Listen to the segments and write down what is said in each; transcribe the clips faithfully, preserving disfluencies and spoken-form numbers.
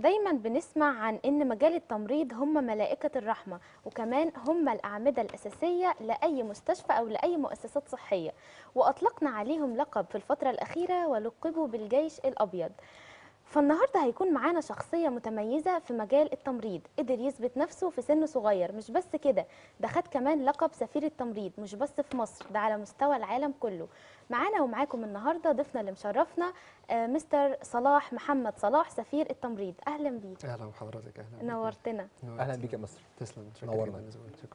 دايما بنسمع عن ان مجال التمريض هم ملائكة الرحمة، وكمان هم الأعمدة الأساسية لأي مستشفى أو لأي مؤسسات صحية، وأطلقنا عليهم لقب في الفترة الأخيرة ولقبوا بالجيش الأبيض. فالنهارده هيكون معانا شخصية متميزة في مجال التمريض، قدر يثبت نفسه في سن صغير. مش بس كده، ده خد كمان لقب سفير التمريض، مش بس في مصر، ده على مستوى العالم كله. معانا ومعاكم النهارده ضيفنا اللي مشرفنا آه مستر صلاح محمد صلاح، سفير التمريض. اهلا بيك. اهلا بحضرتك. اهلا بيك. نورتنا. اهلا بيك يا مصر. تسلم. نورنا. شكرا.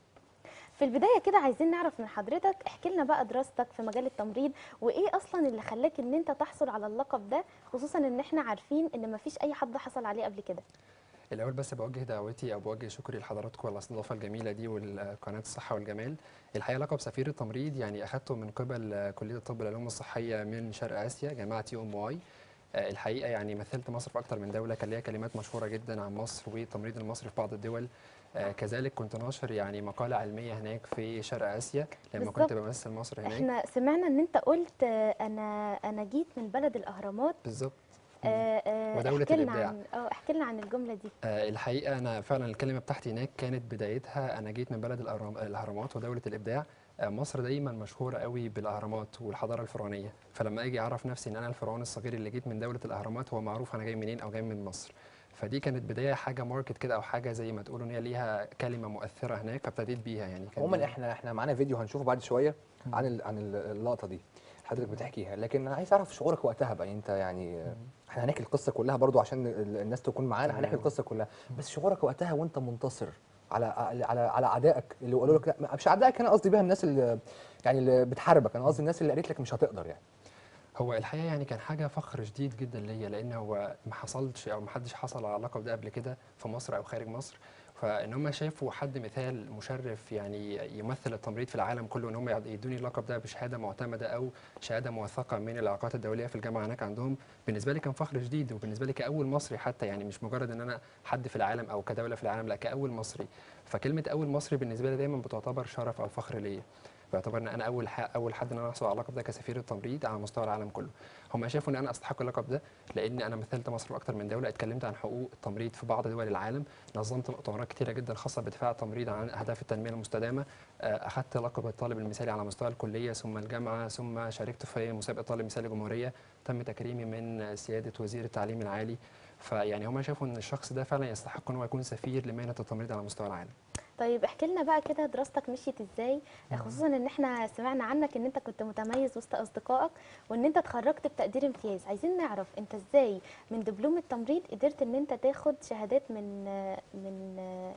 في البدايه كده عايزين نعرف من حضرتك، احكي لنا بقى دراستك في مجال التمريض، وايه اصلا اللي خلاك ان انت تحصل على اللقب ده، خصوصا ان احنا عارفين ان مفيش اي حد حصل عليه قبل كده. الاول بس بوجه دعوتي او بوجه شكري لحضراتكم على الاستضافه الجميله دي والقناه الصحه والجمال. الحقيقه لقب سفير التمريض يعني اخذته من قبل كليه الطب والعلوم الصحيه من شرق اسيا، جامعه يو ام واي. الحقيقه يعني مثلت مصر في اكثر من دوله، كان ليها كلمات مشهوره جدا عن مصر والتمريض المصري في بعض الدول. آه كذلك كنت ناشر يعني مقاله علميه هناك في شرق اسيا لما بالزبط. كنت بمثل مصر هناك. احنا سمعنا ان انت قلت آه، انا انا جيت من بلد الاهرامات. بالظبط. آه آه ودولة احكي لنا الإبداع. عن اه احكي لنا عن الجمله دي. آه الحقيقة أنا فعلا الكلمة بتاعتي هناك كانت بدايتها أنا جيت من بلد الأهرام- الأهرامات ودولة الإبداع. آه مصر دايما مشهورة قوي بالأهرامات والحضارة الفرعونية، فلما أجي أعرف نفسي إن أنا الفرعون الصغير اللي جيت من دولة الأهرامات هو معروف أنا جاي منين أو جاي من مصر. فدي كانت بداية حاجة ماركت كده أو حاجة زي ما تقولوا إن هي ليها كلمة مؤثرة هناك، فابتديت بيها يعني. كان عموما دي- احنا احنا معانا فيديو هنشوفه بعد شويه عن ال عن ال- اللقطه دي حضرتك بتحكيها، لكن انا عايز اعرف شعورك وقتها بقى. انت يعني احنا هنحكي القصه كلها برضو عشان ال- الناس تكون معانا، هنحكي القصه كلها، بس شعورك وقتها وانت منتصر على على على اعدائك اللي قالوا لك لا، مش اعدائك، انا قصدي بيها الناس اللي يعني اللي بتحاربك، انا قصدي الناس اللي قالت لك مش هتقدر يعني. هو الحقيقه يعني كان حاجه فخر شديد جدا ليا، لان هو ما حصلش او ما حدش حصل على اللقب ده قبل كده في مصر او خارج مصر. فان هم شافوا حد مثال مشرف يعني يمثل التمريض في العالم كله، ان هم يدوني اللقب ده بشهاده معتمده او شهاده موثقه من العلاقات الدوليه في الجامعه هناك عندهم، بالنسبه لي كان فخر شديد. وبالنسبه لي كاول مصري حتى، يعني مش مجرد ان انا حد في العالم او كدوله في العالم، لا كاول مصري. فكلمه اول مصري بالنسبه لي دايما بتعتبر شرف او فخر ليا، باعتبار ان انا اول اول حد ان انا احصل على اللقب ده كسفير التمريض على مستوى العالم كله. هم شافوا ان انا استحق اللقب ده لان انا مثلت مصر في اكتر من دوله، اتكلمت عن حقوق التمريض في بعض دول العالم، نظمت مؤتمرات كثيره جدا خاصه بدفاع التمريض عن اهداف التنميه المستدامه، اخذت لقب الطالب المثالي على مستوى الكليه ثم الجامعه، ثم شاركت في مسابقه طالب مثالي جمهوريه تم تكريمي من سياده وزير التعليم العالي. فيعني هم شافوا ان الشخص ده فعلا يستحق ان هو يكون سفير لمهنه التمريض على مستوى العالم. طيب احكي لنا بقى كده دراستك مشيت ازاي، خصوصا ان احنا سمعنا عنك ان انت كنت متميز وسط اصدقائك وان انت اتخرجت بتقدير امتياز. عايزين نعرف انت ازاي من دبلوم التمريض قدرت ان انت تاخد شهادات من من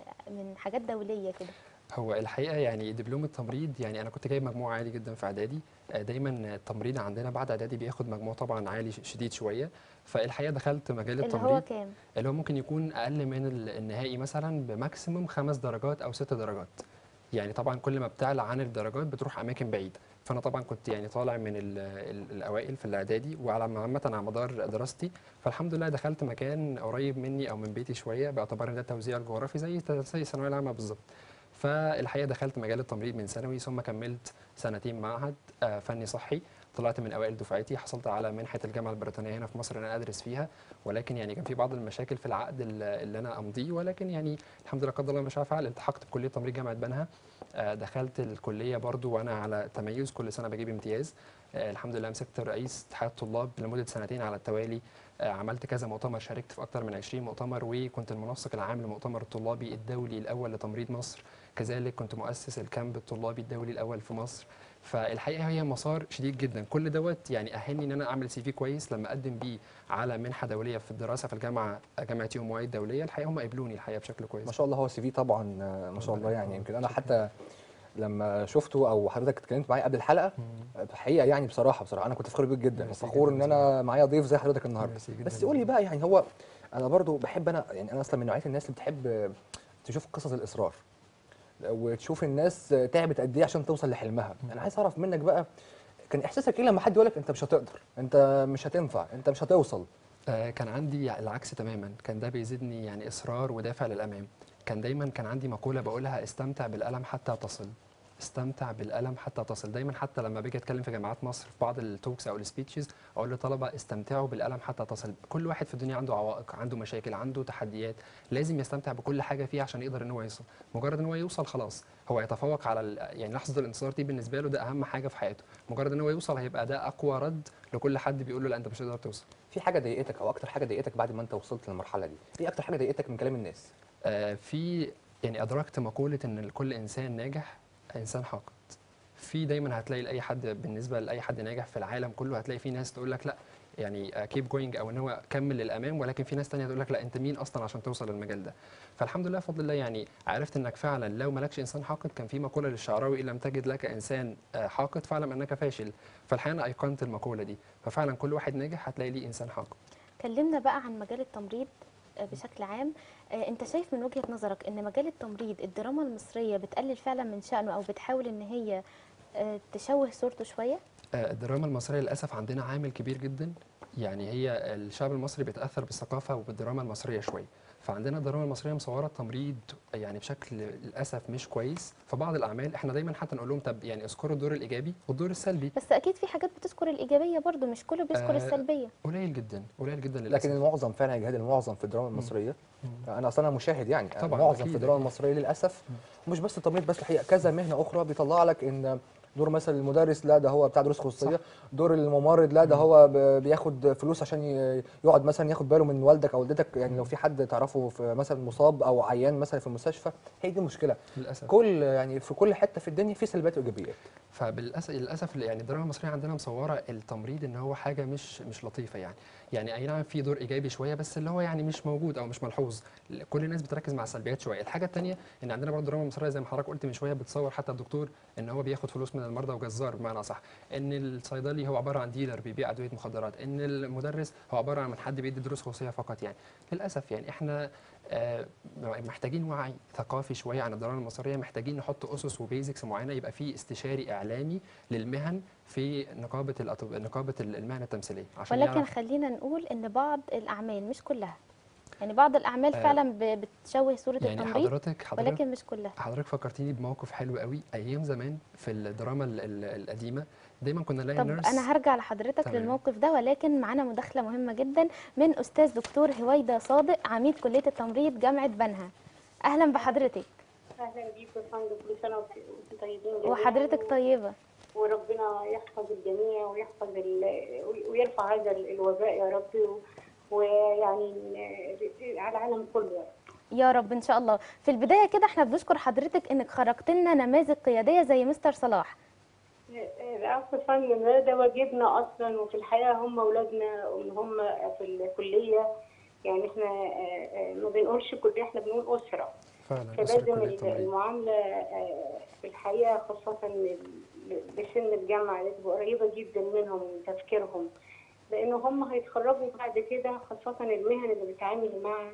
من حاجات دولية كده. هو الحقيقه يعني دبلوم التمريض، يعني انا كنت جايب مجموع عالي جدا في اعدادي. آه، دايما التمريض عندنا بعد اعدادي بياخد مجموع طبعا عالي ش- شديد شويه. فالحقيقه دخلت مجال اللي هو التمريض كام؟ اللي هو ممكن يكون اقل من ال- النهائي مثلا بماكسيموم خمس درجات او ست درجات. يعني طبعا كل ما بتعلى عن الدرجات بتروح اماكن بعيده. فانا طبعا كنت يعني طالع من ال ال الاوائل في الاعدادي وعلى عامه على مدار دراستي. فالحمد لله دخلت مكان قريب مني او من بيتي شويه، باعتبار ان ده التوزيع الجغرافي زي زي الثانويه العامه بالظبط. فالحقيقه دخلت مجال التمريض من ثانوي، ثم كملت سنتين معهد آه، فني صحي. طلعت من اوائل دفعتي، حصلت على منحه الجامعه البريطانيه هنا في مصر ان انا ادرس فيها. ولكن يعني كان في بعض المشاكل في العقد اللي اللي انا امضيه، ولكن يعني الحمد لله قدر الله ما شاء فعل التحقت بكليه تمريض جامعه بنها. آه، دخلت الكليه برضو وانا على تميز، كل سنه بجيب امتياز. آه، الحمد لله مسكت رئيس اتحاد الطلاب لمده سنتين على التوالي. آه، عملت كذا مؤتمر، شاركت في اكثر من عشرين مؤتمر، وكنت المنسق العام لمؤتمر الطلابي الدولي الاول لتمريض مصر. كذلك كنت مؤسس الكامب الطلابي الدولي الاول في مصر. فالحقيقه هي مسار شديد جدا، كل دوت يعني اهلني ان انا اعمل سي في كويس لما اقدم بيه على منحه دوليه في الدراسه في الجامعه، جامعه يوم وايد الدوليه. الحقيقه هم قبلوني الحقيقه بشكل كويس. ما شاء الله هو السي في طبعا آه، ما شاء الله يعني. آه، يمكن انا شكراً. حتى لما شفته او حضرتك اتكلمت معايا قبل الحلقه، الحقيقه يعني بصراحه بصراحه انا كنت فخور بيك جدا ميرسي وفخور جدا ان بصراحه. انا معايا ضيف زي حضرتك النهارده. ميرسي جدا بس قول لي بقى، يعني هو انا برضو بحب، انا يعني انا اصلا من نوعيه الناس اللي بتحب تشوف قصص الاصرار وتشوف الناس تعبت قد ايه عشان توصل لحلمها. انا عايز اعرف منك بقى، كان احساسك ايه لما حد يقول لك انت مش هتقدر، انت مش هتنفع، انت مش هتوصل؟ آه، كان عندي العكس تماما، كان ده بيزيدني يعني اصرار ودافع للامام. كان دايما كان عندي مقوله بقولها: استمتع بالالم حتى تصل. استمتع بالقلم حتى تصل. دايما حتى لما باجي اتكلم في جامعات مصر في بعض التوكس او السبيتشز اقول للطلبه استمتعوا بالقلم حتى تصل. كل واحد في الدنيا عنده عوائق، عنده مشاكل، عنده تحديات، لازم يستمتع بكل حاجه فيه عشان يقدر ان هو يوصل. مجرد ان هو يوصل خلاص هو يتفوق على ال... يعني لحظه الانتصار دي بالنسبه له ده اهم حاجه في حياته. مجرد ان هو يوصل هيبقى ده اقوى رد لكل حد بيقول له لا انت مش هتقدر توصل. في حاجه ضايقتك او اكتر حاجه ضايقتك بعد ما انت وصلت للمرحله دي؟ ايه اكتر حاجه ضايقتك من كلام الناس؟ آه في يعني ادركت مقوله ان كل انسان ناجح انسان حاقد. في دايما هتلاقي لاي حد، بالنسبه لاي حد ناجح في العالم كله هتلاقي في ناس تقول لك لا يعني كيب جوينج او ان هو كمل للامام، ولكن في ناس تانية تقول لك لا انت مين اصلا عشان توصل للمجال ده. فالحمد لله بفضل الله يعني عرفت انك فعلا لو مالكش انسان حاقد. كان في مقوله للشعراوي ان لم تجد لك انسان آه، حاقد فاعلم انك فاشل. فالحقيقه انا ايقنت المقوله دي، ففعلا كل واحد ناجح هتلاقي ليه انسان حاقد. كلمنا بقى عن مجال التمريض آه، بشكل عام. آه، انت شايف من وجهة نظرك ان مجال التمريض الدراما المصرية بتقلل فعلا من شأنه او بتحاول ان هي آه، تشوه صورته شوية؟ آه، الدراما المصرية للأسف عندنا عامل كبير جدا. يعني هي الشعب المصري بيتأثر بالثقافة وبالدراما المصرية شوية. فعندنا الدراما المصرية مصورة التمريض يعني بشكل للأسف مش كويس. في بعض الأعمال احنا دايما حتى نقول لهم طب يعني اذكروا الدور الإيجابي والدور السلبي. بس اكيد في حاجات بتذكر الإيجابية برضو، مش كله بيذكر آه السلبية. قليل جدا قليل جدا لكن للأسف. المعظم فعلا يا جهاد، المعظم في الدراما المصريه، انا اصلا أنا مشاهد يعني، طبعاً، المعظم أكيد، في الدراما أكيد. المصريه للاسف. ومش بس التمريض بس، الحقيقه كذا مهنه اخرى بيطلع لك ان دور مثلا المدرس لا ده هو بتاع دروس خصوصيه، دور الممرض لا ده هو ب- بياخد فلوس عشان ي- يقعد مثلا ياخد باله من والدك او والدتك، يعني لو في حد تعرفه في مثلا مصاب او عيان مثلا في المستشفى. هي دي المشكله. للأسف. كل يعني في كل حته في الدنيا في سلبيات وايجابيات. فبالاسف للاسف يعني الدراما المصريه عندنا مصوره التمريض ان هو حاجه مش مش لطيفه يعني. يعني اي نعم في دور ايجابي شويه بس اللي هو يعني مش موجود او مش ملحوظ. كل الناس بتركز مع السلبيات شويه. الحاجه الثانيه ان عندنا برضه الدراما المصريه زي ما حضرتك قلت من شويه بتصور حتى الدكتور ان هو بياخد فلوس من المرضى وجزار بمعنى صح. ان الصيدلي هو عباره عن ديلر بيبيع ادويه مخدرات. ان المدرس هو عباره عن حد بيدي دروس خصوصيه فقط يعني. للاسف يعني احنا آه، محتاجين وعي ثقافي شويه عن الدراما المصريه. محتاجين نحط اسس وبيزكس معينه، يبقى في استشاري اعلامي للمهن في نقابه الأطب... نقابه المهن التمثيليه عشان ولكن يعرف. خلينا نقول ان بعض الأعمال مش كلها، يعني بعض الأعمال آه، فعلا ب- بتشوه صورة يعني التمريض، حضرتك حضرتك ولكن مش كلها. حضرتك فكرتيني بموقف حلو قوي. ايام زمان في الدراما ال- ال- القديمه دايما كنا نلاقي طب نيرس. أنا هرجع لحضرتك تمام. للموقف ده، ولكن معانا مداخلة مهمة جدا من أستاذ دكتور هويدا صادق، عميد كلية التمريض جامعة بنها. أهلا بحضرتك. اهلا بيكم يا فندم، كل سنه وانتم طيبين جميعا. وحضرتك طيبة. وربنا يحفظ الجميع ويحفظ ال... ويرفع هذا الوباء يا رب، ويعني على العالم كله. يا رب إن شاء الله. في البداية كده احنا بنشكر حضرتك إنك خرجت لنا نماذج قيادية زي مستر صلاح. العفو يا فندم، ده واجبنا اصلا، وفي الحقيقه هم اولادنا هم في الكليه. يعني احنا ما بنقولش كليه، احنا بنقول اسره. فعلا فلازم المعامله في الحقيقه خاصه لسن الجامعه تبقى قريبه جدا منهم من تفكيرهم، لان هم هيتخرجوا بعد كده، خاصه المهن اللي بتتعامل مع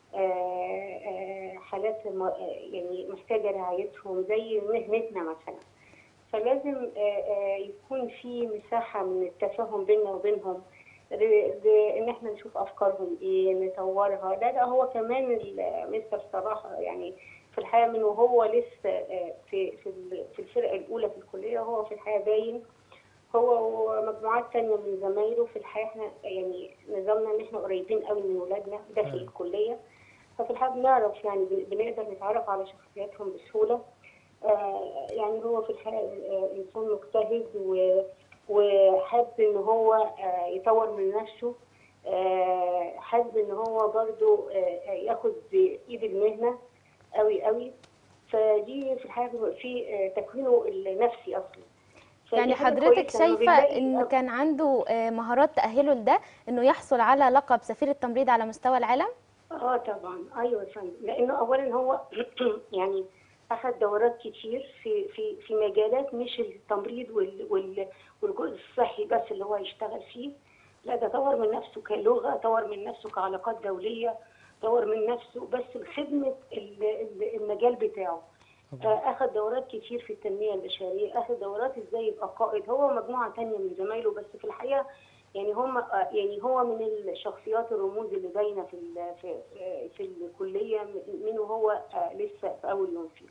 حالات يعني محتاجه رعايتهم زي مهنتنا مثلا. فلازم يكون في مساحه من التفاهم بيننا وبينهم، ان احنا نشوف افكارهم ايه نطورها. ده ده هو كمان مستر صلاح يعني في الحقيقه من وهو لسه في في في الفرقه الاولى في الكليه، هو في الحقيقه باين هو ومجموعات ثانيه من زمايله. في الحقيقه احنا يعني نظامنا ان احنا قريبين قوي من ولادنا داخل الكليه، ففي الحقيقه بنعرف يعني بنقدر نتعرف على شخصياتهم بسهوله. آه يعني هو في الحقيقه انسان مجتهد و وحابب ان هو آه يطور من نفسه، آه حابب ان هو برضو آه ياخد ايد المهنه قوي قوي. فدي في الحقيقه في تكوينه النفسي اصلا. يعني حضرتك شايفه ان كان عنده مهارات تاهله لده انه يحصل على لقب سفير التمريض على مستوى العالم؟ اه طبعا، ايوه يا فندم، لانه اولا هو يعني اخذ دورات كتير في في في مجالات مش التمريض وال وال والجزء الصحي بس اللي هو يشتغل فيه. لا، ده طور من نفسه كلغه، طور من نفسه كعلاقات دوليه، طور من نفسه بس لخدمه المجال بتاعه. اخذ دورات كتير في التنميه البشريه، اخذ دورات ازاي يبقى قائد، هو ومجموعه ثانيه من زمايله. بس في الحقيقه يعني هم يعني هو من الشخصيات الرموز اللي باينه في في في الكليه من وهو لسه في اول يوم فيه.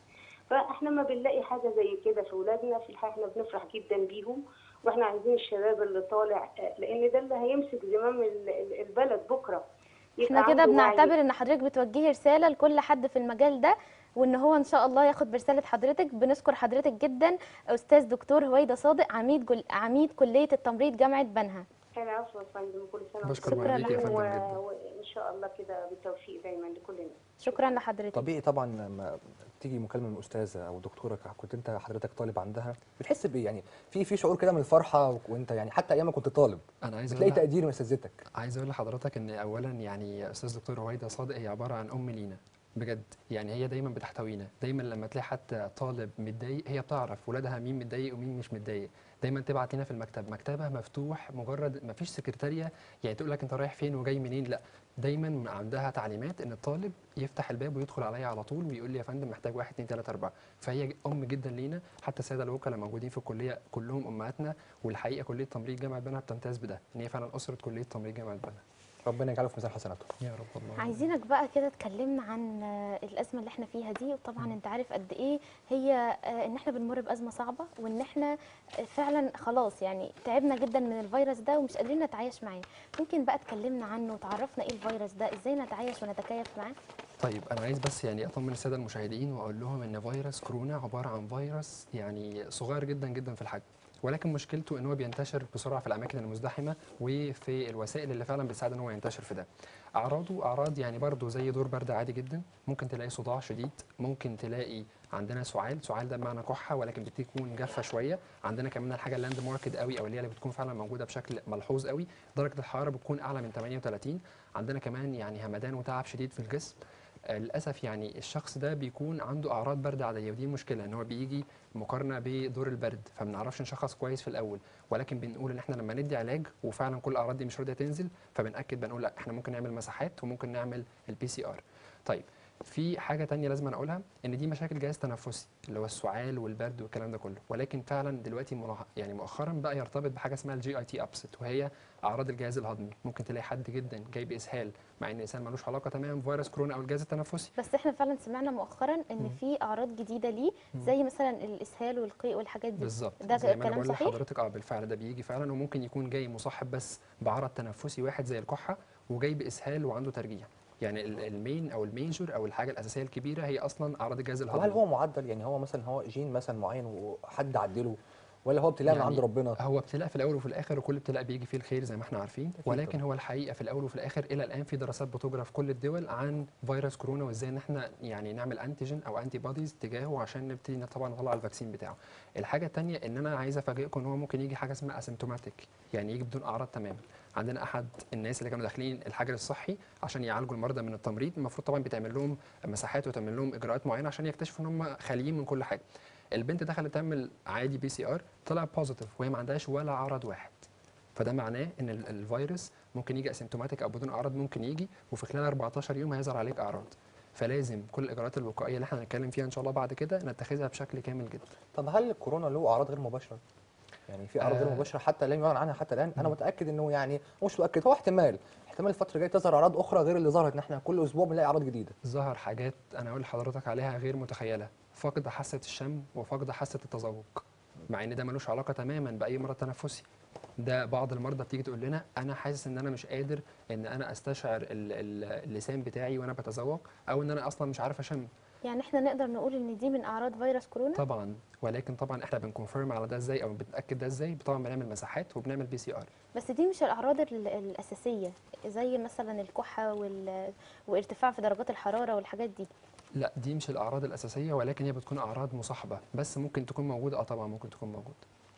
فاحنا ما بنلاقي حاجه زي كده في اولادنا، في الحقيقه احنا بنفرح جدا بيهم، واحنا عايزين الشباب اللي طالع، لان ده اللي هيمسك زمام ال- ال- البلد بكره، احنا يبقى كده عنده وعي. بنعتبر ان حضرتك بتوجهي رساله لكل حد في المجال ده، وان هو ان شاء الله ياخد برساله حضرتك. بنشكر حضرتك جدا استاذ دكتور هويدا صادق، عميد جل... عميد كليه التمريض جامعه بنها. انا عفوا يا فندم، كل سنه وانتم بشكر شكراً والديك يا طيبين، فندم جدا. و- وان شاء الله كده بالتوفيق دايما لكلنا. شكرا لحضرتك. طبيعي طبعا لما تيجي مكالمه من استاذه او دكتوره كنت انت حضرتك طالب عندها، بتحس بايه يعني؟ في في شعور كده من الفرحه، وانت يعني حتى ايام ما كنت طالب انا عايز بتلاقي اقول لح- تقدير من اساتذتك. عايز اقول لحضرتك ان اولا يعني استاذ دكتور هويدا صادق هي عباره عن ام لينا بجد. يعني هي دايما بتحتوينا، دايما لما تلاقي حتى طالب متضايق هي بتعرف ولادها مين متضايق ومين مش متضايق. دايما تبعت لنا في المكتب، مكتبها مفتوح، مجرد ما فيش سكرتاريه يعني تقول لك انت رايح فين وجاي منين، لا دايما عندها تعليمات ان الطالب يفتح الباب ويدخل عليا على طول ويقول لي يا فندم محتاج واحد اتنين تلاته اربعه. فهي ام جدا لينا. حتى الساده الوكلاء موجودين في الكليه كلهم امهاتنا، والحقيقه كليه تمريض جامعه بنها بتمتاز بده، ان هي فعلا اسره كليه تمريض جامعه بنها. ربنا يجعله في ميزان حسناته. يا رب الله. عايزينك بقى كده تكلمنا عن آه، الازمه اللي احنا فيها دي، وطبعا انت عارف قد ايه هي آه، ان احنا بنمر بازمه صعبه، وان احنا آه، فعلا خلاص يعني تعبنا جدا من الفيروس ده ومش قادرين نتعايش معاه. ممكن بقى تكلمنا عنه وتعرفنا ايه الفيروس ده، ازاي نتعايش ونتكيف معاه؟ طيب انا عايز بس يعني اطمن الساده المشاهدين واقول لهم ان فيروس كورونا عباره عن فيروس يعني صغير جدا جدا في الحجم، ولكن مشكلته ان هو بينتشر بسرعه في الاماكن المزدحمه وفي الوسائل اللي فعلا بتساعد ان هو ينتشر في ده. اعراضه اعراض يعني برضو زي دور برد عادي جدا، ممكن تلاقي صداع شديد، ممكن تلاقي عندنا سعال، سعال ده بمعنى كحه ولكن بتكون جافه شويه. عندنا كمان الحاجه اللاند ماركت قوي او اللي هي اللي بتكون فعلا موجوده بشكل ملحوظ قوي، درجه الحراره بتكون اعلى من ثمانية وثلاثين. عندنا كمان يعني همدان وتعب شديد في الجسم. آه، للاسف يعني الشخص ده بيكون عنده اعراض برد عاديه، ودي المشكله ان هو بيجي مقارنه بدور البرد، فما بنعرفش نشخص كويس في الاول، ولكن بنقول ان احنا لما ندي علاج وفعلا كل الاعراض دي مش راضيه تنزل، فبناكد بنقول لا احنا ممكن نعمل مساحات وممكن نعمل البي سي ار. طيب في حاجه تانية لازم اقولها، ان دي مشاكل جهاز تنفسي اللي هو السعال والبرد والكلام ده كله، ولكن فعلا دلوقتي ملاح- يعني مؤخرا بقى يرتبط بحاجه اسمها الجي اي تي ابست، وهي اعراض الجهاز الهضمي. ممكن تلاقي حد جدا جاي باسهال مع ان الانسان ملوش علاقه تماما بفيروس كورونا او الجهاز التنفسي. بس احنا فعلا سمعنا مؤخرا ان في اعراض جديده ليه، زي مثلا الاسهال والقيء والحاجات دي. بالظبط ده زي ما انا كلام بقول صحيح؟ لحضرتك، اه بالفعل ده بيجي فعلا، وممكن يكون جاي مصاحب بس بعرض تنفسي واحد زي الكحه، وجاي باسهال وعنده ترجيع. يعني ال- المين او الميجور او الحاجه الاساسيه الكبيره هي اصلا اعراض الجهاز طب هل الهضمي. هو معدل؟ يعني هو مثلا هو جين مثلا معين وحد عدله، ولا هو ابتلاء من عند ربنا؟ هو ابتلاء في الاول وفي الاخر، وكل ابتلاء بيجي فيه الخير زي ما احنا عارفين، ولكن طبعا. هو الحقيقه في الاول وفي الاخر الى الان في دراسات بتجرى في كل الدول عن فيروس كورونا، وازاي ان احنا يعني نعمل انتيجين او انتي بوديز تجاهه عشان نبتدي طبعا نطلع الفاكسين بتاعه. الحاجه الثانيه ان انا عايز افاجئكم ان هو ممكن يجي حاجه اسمها اسيمتوماتيك، يعني يجي بدون اعراض تماما. عندنا احد الناس اللي كانوا داخلين الحجر الصحي عشان يعالجوا المرضى من التمريض، المفروض طبعا بيتعمل لهم مساحات وتعمل لهم اجراءات معينه عشان يكتشفوا ان هم خاليين من كل حاجه. البنت دخلت تعمل عادي بي سي ار، طلع بوزيتيف وهي ما عندهاش ولا عرض واحد. فده معناه ان ال- الفيروس ممكن يجي اسيمتوماتيك او بدون اعراض، ممكن يجي وفي خلال اربعتاشر يوم هيظهر عليك اعراض. فلازم كل الاجراءات الوقائيه اللي احنا هنتكلم فيها ان شاء الله بعد كده نتخذها بشكل كامل جدا. طب هل الكورونا له اعراض غير مباشره؟ يعني في اعراض غير آه. مباشره حتى لم يعلن عنها حتى الان. انا متاكد انه يعني مش متاكد، هو احتمال احتمال الفتره الجايه تظهر اعراض اخرى غير اللي ظهرت، ان احنا كل اسبوع بنلاقي اعراض جديده. ظهر حاجات انا اقول لحضرتك عليها غير متخيله، فقد حاسه الشم وفقد حاسه التذوق، مع ان ده ملوش علاقه تماما باي مرض تنفسي. ده بعض المرضى بتيجي تقول لنا انا حاسس ان انا مش قادر ان انا استشعر ال- ال- اللسان بتاعي وانا بتذوق، او ان انا اصلا مش عارف اشم. يعني احنا نقدر نقول ان دي من اعراض فيروس كورونا؟ طبعا، ولكن طبعا احنا بنكونفيرم على ده ازاي او بنتاكد ده ازاي؟ طبعا بنعمل مساحات وبنعمل بي سي ار. بس دي مش الاعراض ال- الاساسيه، زي مثلا الكحه وال... وارتفاع في درجات الحراره والحاجات دي. لا دي مش الاعراض الاساسيه، ولكن هي بتكون اعراض مصاحبه، بس ممكن تكون موجوده. اه طبعا ممكن تكون موجوده.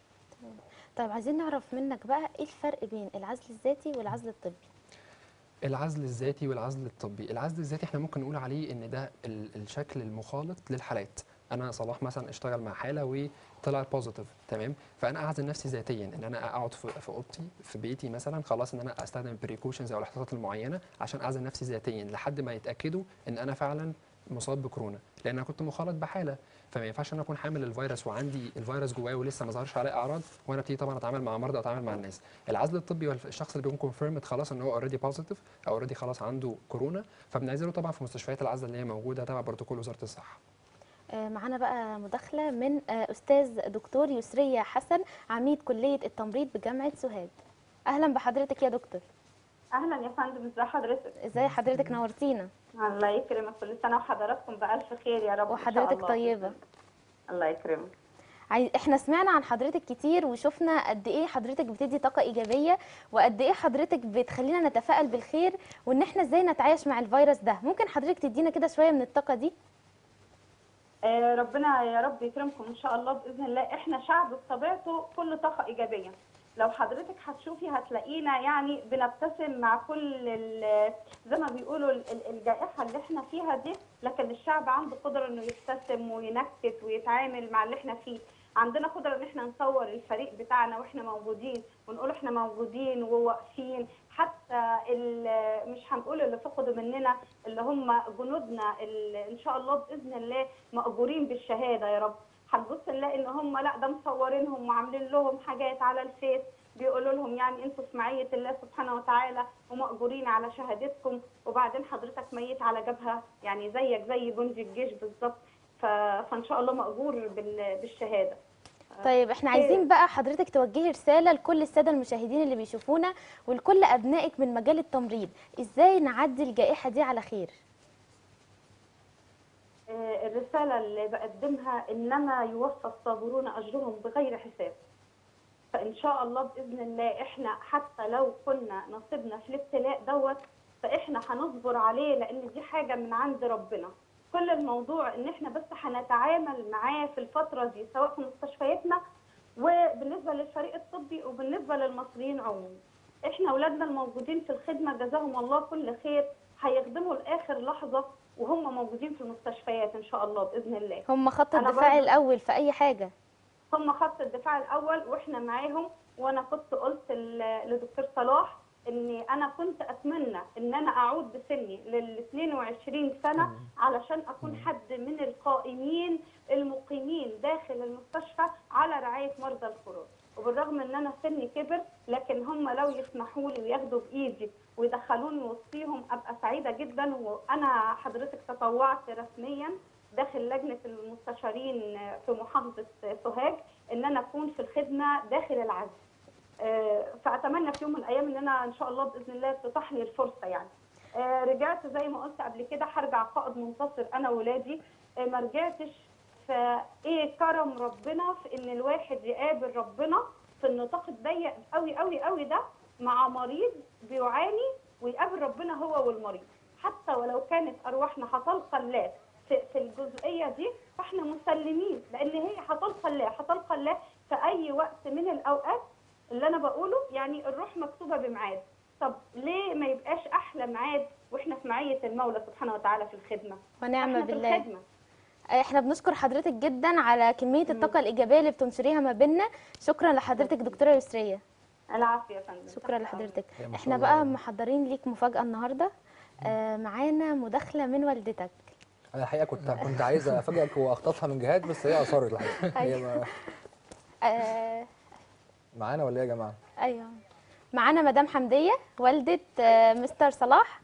طيب عايزين نعرف منك بقى ايه الفرق بين العزل الذاتي والعزل الطبي؟ العزل الذاتي والعزل الطبي، العزل الذاتي احنا ممكن نقول عليه ان ده ال- الشكل المخالط للحالات. انا صلاح مثلا اشتغل مع حاله وطلع بوزيتيف، تمام، فانا اعزل نفسي ذاتيا ان انا اقعد في في اوضتي في بيتي مثلا، خلاص ان انا استخدم البريكوشنز او الاحتياطات المعينه عشان اعزل نفسي ذاتيا لحد ما يتاكدوا ان انا فعلا مصاب بكورونا، لان انا كنت مخالط بحاله. فما ينفعش انا اكون حامل الفيروس وعندي الفيروس جوايا ولسه ما ظهرش عليه اعراض، وانا ابتدي طبعا اتعامل مع مرضى واتعامل مع الناس. العزل الطبي هو الشخص اللي بيكون كونفيرمد خلاص ان هو اوريدي بوزيتيف او اوريدي خلاص عنده كورونا، فبنعزله طبعا في مستشفيات العزل اللي هي موجوده تبع بروتوكول وزاره الصحه. آه، معانا بقى مداخلة من آه، أستاذ دكتور يسرية حسن، عميد كلية التمريض بجامعة سوهاج. أهلا بحضرتك يا دكتور. اهلا يا فندم، ازي حضرتك؟ ازاي حضرتك؟ نورتينا. الله يكرمك، كل سنه وحضراتكم بالف خير يا رب. ان شاء وحضرتك الله. طيبة. الله يكرمك. عاي- احنا سمعنا عن حضرتك كتير وشفنا قد ايه حضرتك بتدي طاقة إيجابية، وقد ايه حضرتك بتخلينا نتفائل بالخير، وان احنا ازاي نتعايش مع الفيروس ده. ممكن حضرتك تدينا كده شوية من الطاقة دي؟ آه ربنا يا رب يكرمكم ان شاء الله باذن الله. احنا شعب بطبيعته كل طاقه ايجابيه. لو حضرتك هتشوفي هتلاقينا يعني بنبتسم مع كل ال- زي ما بيقولوا ال- ال- الجائحه اللي احنا فيها دي، لكن الشعب عنده قدره انه يبتسم وينكت ويتعامل مع اللي احنا فيه. عندنا قدره ان احنا نصور الفريق بتاعنا واحنا موجودين ونقول احنا موجودين وواقفين. حتى ال- مش هنقول اللي فقدوا مننا، اللي هم جنودنا اللي ان شاء الله باذن الله مأجورين بالشهاده يا رب، هنبص نلاقي ان هم لا ده مصورينهم وعاملين لهم حاجات على الفيس بيقولوا لهم يعني انتوا في معيه الله سبحانه وتعالى ومأجورين على شهادتكم، وبعدين حضرتك ميت على جبهه يعني زيك زي جندي الجيش بالظبط. ف... فان شاء الله مأجور بال... بالشهاده. طيب احنا عايزين بقى حضرتك توجهي رسالة لكل السادة المشاهدين اللي بيشوفونا ولكل أبنائك من مجال التمريض، ازاي نعدي الجائحة دي على خير؟ آه، الرساله اللي بقدمها انما يوفى الصابرون اجرهم بغير حساب. فان شاء الله باذن الله احنا حتى لو كنا نصيبنا في الابتلاء دوت فاحنا هنصبر عليه، لان دي حاجه من عند ربنا. كل الموضوع ان احنا بس هنتعامل معاه في الفتره دي سواء في مستشفياتنا وبالنسبه للفريق الطبي وبالنسبه للمصريين عموما. احنا اولادنا الموجودين في الخدمه جزاهم الله كل خير، هيخدموا لاخر لحظه وهم موجودين في المستشفيات ان شاء الله باذن الله. هم خط أنا الدفاع برضو- الأول في أي حاجة. هم خط الدفاع الاول واحنا معاهم. وانا كنت قلت ل- لدكتور صلاح اني انا كنت اتمنى ان انا اعود بسني لل اثنين وعشرين سنه علشان اكون حد من القائمين المقيمين داخل المستشفى على رعايه مرضى الكورونا. وبالرغم ان انا سني كبر لكن هم لو يسمحوا لي وياخدوا بايدي ويدخلوني وسطيهم ابقى سعيده جدا. وانا حضرتك تطوعت رسميا داخل لجنه المستشارين في محافظه سوهاج ان انا اكون في الخدمه داخل العزل. آه، فاتمنى في يوم من الايام ان انا ان شاء الله باذن الله تتاح لي الفرصه يعني. آه، رجعت زي ما قلت قبل كده هرجع قائد منتصر انا وولادي. آه، ما رجعتش. فايه كرم ربنا في ان الواحد يقابل ربنا في النطاق الضيق قوي قوي قوي ده مع مريض بيعاني ويقابل ربنا هو والمريض. حتى ولو كانت ارواحنا هتلقى الله في في الجزئيه دي فاحنا مسلمين، لان هي هتلقى الله هتلقى الله في اي وقت من الاوقات. اللي انا بقوله يعني الروح مكتوبه بميعاد. طب ليه ما يبقاش احلى ميعاد واحنا في معيه المولى سبحانه وتعالى في الخدمه؟ ونعم احنا في بالله. الخدمه. احنا بنشكر حضرتك جدا على كمية الطاقة الإيجابية اللي بتنشريها ما بيننا. شكرا لحضرتك دكتورة يسرية. العافيه يا فندم. شكرا لحضرتك. هي ما شاء احنا الله بقى يعني. محضرين ليك مفاجأة النهاردة. آه معانا مداخلة من والدتك. انا الحقيقه كنت كنت عايز افاجئك واخطفها من جهاد، بس هي اصرت الحقيقه. هي ما- آه معانا ولا ايه يا جماعه؟ ايوه معانا مدام حمدية والدة آه مستر صلاح.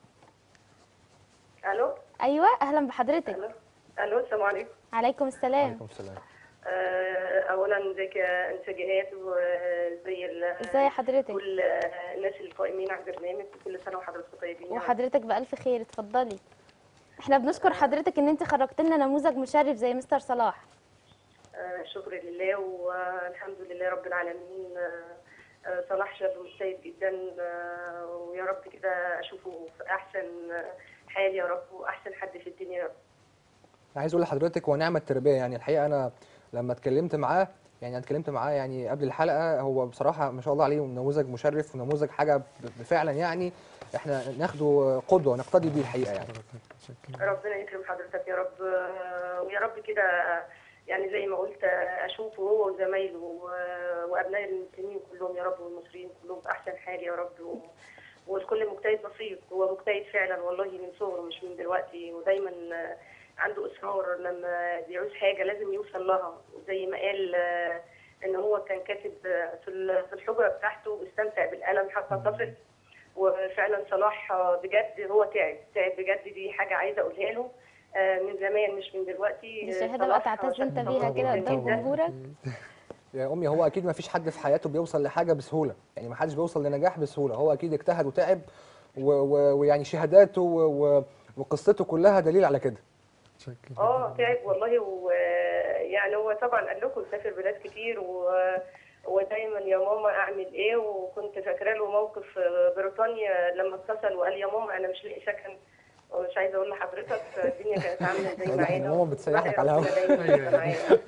الو ايوه اهلا بحضرتك. الو الو السلام عليكم. عليكم السلام. عليكم السلام. آه، اولا ازيك يا انسه جهاد وزي ال- ازي حضرتك؟ كل الناس القائمين على البرنامج، وكل سنه وحضراتكم طيبين. يعني. وحضرتك بألف خير. اتفضلي. احنا بنشكر حضرتك ان انت خرجت لنا نموذج مشرف زي مستر صلاح. آه، شكر لله والحمد لله رب العالمين. آه، آه، صلاح شاب مجتهد جدا، آه، ويا رب كده اشوفه في احسن حال يا رب واحسن حد في الدنيا يا رب. انا عايز اقول لحضرتك ونعم التربيه، يعني الحقيقه انا لما اتكلمت معاه يعني انا اتكلمت معاه يعني قبل الحلقه، هو بصراحه ما شاء الله عليه نموذج مشرف ونموذج حاجه ب- فعلا يعني احنا ناخده قدوه نقتدي بيه الحقيقه يعني. ربنا يكرم حضرتك يا رب، آه، ويا رب كده يعني زي ما قلت آه، اشوفه هو وزمايله و- وابناء المسلمين كلهم يا رب والمصريين كلهم في احسن حال يا رب. و- والكل مجتهد نصيب، هو مجتهد فعلا والله من صغره مش من دلوقتي، ودايما آه، عنده اصرار لما بيعوز حاجه لازم يوصل لها. زي ما قال آه، ان هو كان كاتب آه، في ال- في الحجره بتاعته استمتع بالقلم حتى تصل. وفعلا صلاح آه، بجد هو تعب تعب بجد، دي حاجه عايزه اقولها له. آه، من زمان مش من دلوقتي. دي آه، شهاده بقى صلاح تعتز شخص انت بيها طموح كده جدا قدام جدا. جمهورك. يا امي هو اكيد ما فيش حد في حياته بيوصل لحاجه بسهوله، يعني ما حدش بيوصل لنجاح بسهوله، هو اكيد اجتهد وتعب و- و- ويعني شهاداته و- و- وقصته كلها دليل على كده. شكرا اه جدا. تعب والله، ويعني هو طبعا قال لكم سافر بلاد كتير و... ودايما يا ماما اعمل ايه، وكنت فاكره له موقف في بريطانيا لما اتصل وقال يا ماما انا مش لاقي سكن، ومش عايزه اقول لحضرتك الدنيا كانت عامله ازاي ده احنا معانا. ماما بتسيحك على والله الهوا. ربنا دايما يبقى معانا.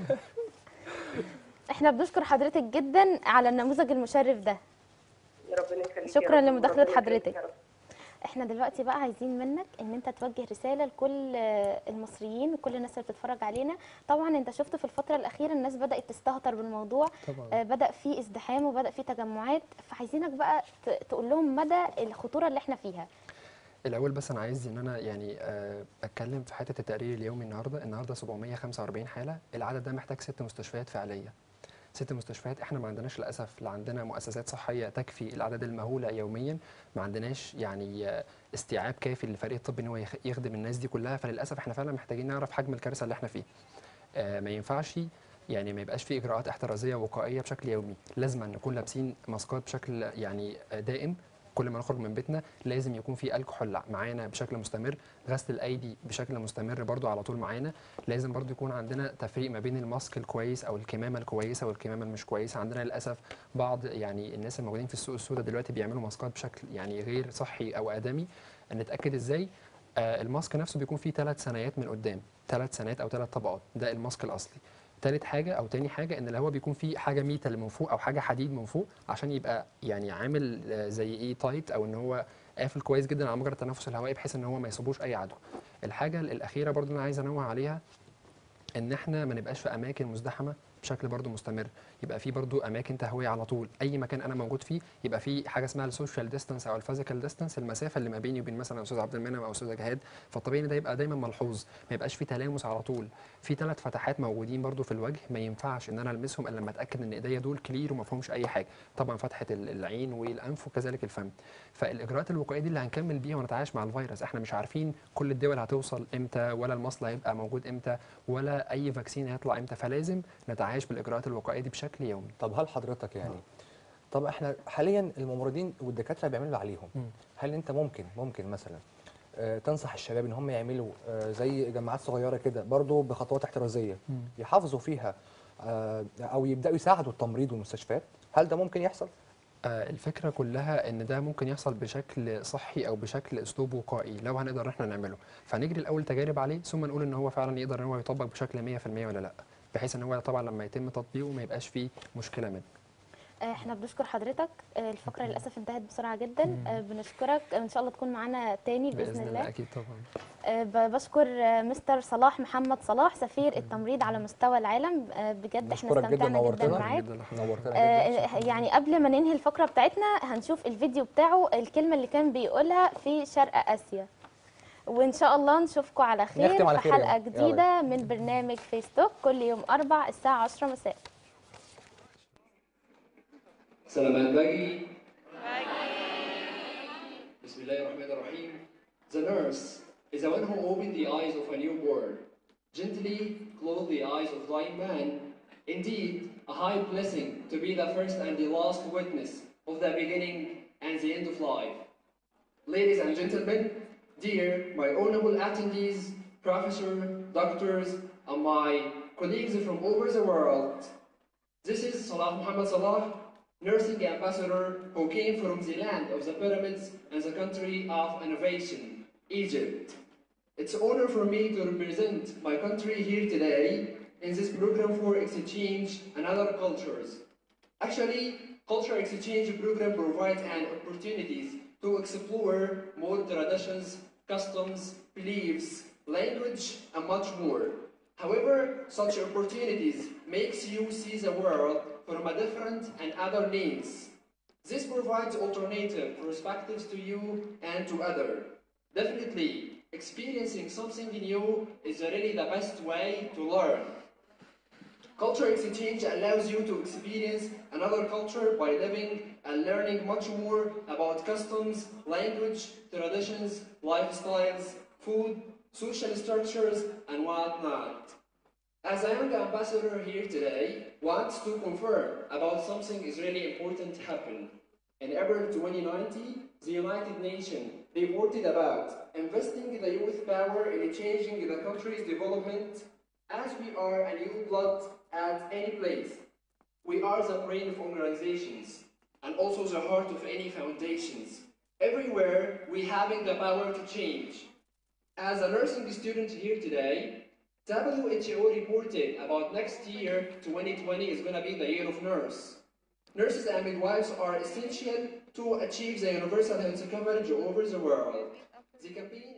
احنا بنشكر حضرتك جدا على النموذج المشرف ده. ربنا يخليك يا شكرا رب، لمداخله وربنا يكرمك حضرتك. يا رب. احنا دلوقتي بقى عايزين منك ان انت توجه رساله لكل آه، المصريين وكل الناس اللي بتتفرج علينا. طبعا انت شفت في الفتره الاخيره الناس بدات تستهتر بالموضوع، طبعا. آه، بدا في ازدحام وبدا في تجمعات، فعايزينك بقى ت- تقول لهم مدى الخطوره اللي احنا فيها. الاول بس انا عايز ان انا يعني آه، اتكلم في حته التقرير اليومي. النهارده النهارده سبعمية وخمسة وأربعين حاله، العدد ده محتاج ست مستشفيات فعليه. ست مستشفيات، احنا ما عندناش للاسف، لا عندنا مؤسسات صحيه تكفي الاعداد المهوله يوميا، ما عندناش يعني آه، استيعاب كافي للفريق الطبي ان هو يخ- يخدم الناس دي كلها. فللاسف احنا فعلا محتاجين نعرف حجم الكارثه اللي احنا فيه. آه، ما ينفعش يعني ما يبقاش في اجراءات احترازيه وقائيه بشكل يومي، لازم أن نكون لابسين ماسكات بشكل يعني آه، دائم. كل ما نخرج من بيتنا لازم يكون في الكحول معانا بشكل مستمر، غسل الايدي بشكل مستمر برضو على طول معانا. لازم برضو يكون عندنا تفريق ما بين الماسك الكويس او الكمامه الكويسه والكمامه المش كويسه. عندنا للاسف بعض يعني الناس الموجودين في السوق السوداء دلوقتي بيعملوا ماسكات بشكل يعني غير صحي او ادمي. نتاكد ازاي؟ آه، الماسك نفسه بيكون فيه ثلاث ثنايات من قدام، ثلاث ثنايات او ثلاث طبقات، ده الماسك الاصلي. تالت حاجه او تاني حاجه ان الهواء بيكون فيه حاجه ميتال من فوق او حاجه حديد من فوق عشان يبقى يعني عامل آه، زي ايه تايت، او ان هو قافل كويس جدا على مجرى التنفس الهوائي بحيث ان هو ما يصيبوش اي عدوى. الحاجه الاخيره برضو انا عايز انوه عليها ان احنا ما نبقاش في اماكن مزدحمه بشكل برضو مستمر، يبقى في برضو اماكن تهويه على طول. اي مكان انا موجود فيه يبقى في حاجه اسمها السوشيال ديستانس او الفيزيكال ديستانس، المسافه اللي ما بيني وبين مثلا استاذ عبد المنعم او استاذ جهاد. فالطبيعي ان ده يبقى دايما ملحوظ، ما يبقاش في تلامس على طول. في ثلاث فتحات موجودين برضو في الوجه، ما ينفعش ان انا المسهم الا لما اتاكد ان ايديا دول كلير وما فيهمش اي حاجه. طبعا فتحه ال- العين والانف وكذلك الفم. فالاجراءات الوقائيه دي اللي هنكمل بيها ونتعايش مع الفيروس. احنا مش عارفين كل الدول هتوصل امتى، ولا المصل هيبقى موجود امتى، ولا اي فاكسين هيطلع امتى، فلازم نتعايش بالاجراءات الوقائيه دي بشكل يومي. طب هل حضرتك يعني طب احنا حاليا الممرضين والدكاتره بيعملوا اللي عليهم، مم. هل انت ممكن ممكن مثلا آه، تنصح الشباب ان هم يعملوا آه، زي جماعات صغيره كده برضو بخطوات احترازيه مم. يحافظوا فيها آه، او يبداوا يساعدوا التمريض والمستشفيات؟ هل ده ممكن يحصل؟ آه، الفكره كلها ان ده ممكن يحصل بشكل صحي او بشكل اسلوب وقائي لو هنقدر ان احنا نعمله. فنجري الاول تجارب عليه ثم نقول ان هو فعلا يقدر ان هو يطبق بشكل مية في المية ولا لا، بحيث ان هو طبعا لما يتم تطبيقه ما يبقاش فيه مشكله منه. آه، احنا بنشكر حضرتك. آه، الفقره للاسف انتهت بسرعه جدا. آه، بنشكرك، آه، ان شاء الله تكون معانا تاني باذن, باذن الله. الله اكيد طبعا. آه، ب- بشكر آه، مستر صلاح محمد صلاح سفير التمريض على مستوى العالم. آه، بجد احنا بشكرك جدا، استمتعنا جدا نورتنا. معاك. جدا لحضرتك. نورتنا جدا. آه، يعني قبل ما ننهي الفقره بتاعتنا هنشوف الفيديو بتاعه، الكلمه اللي كان بيقولها في شرق اسيا. وان شاء الله نشوفكم على خير نختم على في خير يا حلقه جماعة. جديده من برنامج فيستوك كل يوم اربع الساعه عشرة مساء. سلامات باجي. بسم الله الرحمن الرحيم. The nurse is the one who opened the eyes of a newborn, gently closed the eyes of dying man. Indeed, a high blessing to be the first and the last witness of the beginning and the end of life. Ladies and gentlemen, dear my honorable attendees, professor, doctors, and my colleagues from over the world, this is Salah Muhammad Salah, nursing ambassador who came from the land of the pyramids and the country of innovation, Egypt. It's an honor for me to represent my country here today in this program for exchange and other cultures. Actually, culture exchange program provides an opportunities to explore more traditions, customs, beliefs, language, and much more. However, such opportunities makes you see the world from a different and other needs. This provides alternative perspectives to you and to others. Definitely, experiencing something new is really the best way to learn. Culture exchange allows you to experience another culture by living and learning much more about customs, language, traditions, lifestyles, food, social structures, and whatnot. As a young ambassador here today, wants to confirm about something is really important happened. In April twenty nineteen, the United Nations reported about investing the youth power in changing the country's development, as we are a new blood at any place. We are the brain of organizations and also the heart of any foundations. Everywhere we having the power to change. As a nursing student here today, W H O reported about next year, twenty twenty, is going to be the year of nurse. Nurses and midwives are essential to achieve the universal health coverage over the world. The campaign